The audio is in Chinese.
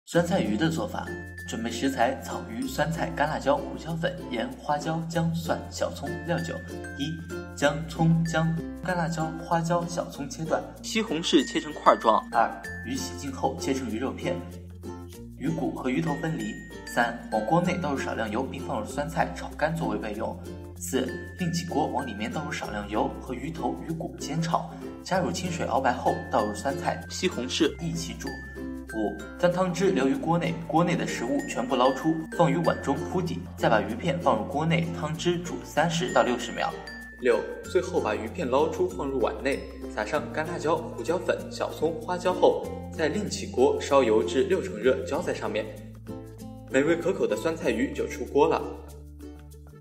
酸菜鱼的做法，准备食材：草鱼、酸菜、干辣椒、胡椒粉、盐、花椒、姜、蒜、小葱、料酒。1. 姜、葱、姜、干辣椒、花椒、小葱切断， 西红柿切成块状。 2. 鱼洗净后切成鱼肉片，鱼骨和鱼头分离。3. 往锅内倒入少量油，并放入酸菜炒干作为备用。4. 另起锅，往里面倒入少量油和鱼头、鱼骨煎炒，加入清水熬白后倒入酸菜、 西红柿一起煮。5. 将汤汁留于锅内，锅内的食物全部捞出，放于碗中铺底，再把鱼片放入锅内，汤汁煮30到60秒。6. 最后把鱼片捞出，放入碗内，撒上干辣椒、胡椒粉、小葱、花椒后，再另起锅烧油至6成热，浇在上面。美味可口的酸菜鱼就出锅了。